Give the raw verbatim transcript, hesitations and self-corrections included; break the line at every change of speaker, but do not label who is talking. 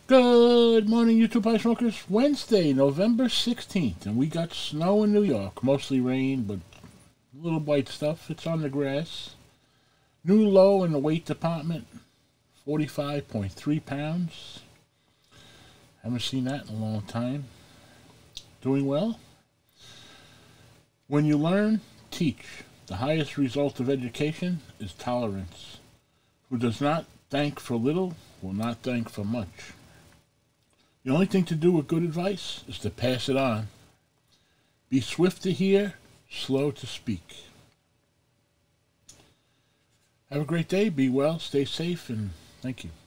Good morning, YouTube Pie Smokers. Wednesday, November sixteenth, and we got snow in New York. Mostly rain, but a little white stuff. It's on the grass. New low in the weight department, forty-five point three pounds. Haven't seen that in a long time. Doing well. When you learn, teach. The highest result of education is tolerance. Who does not thank for little will not thank for much. The only thing to do with good advice is to pass it on. Be swift to hear, slow to speak. Have a great day, be well, stay safe, and thank you.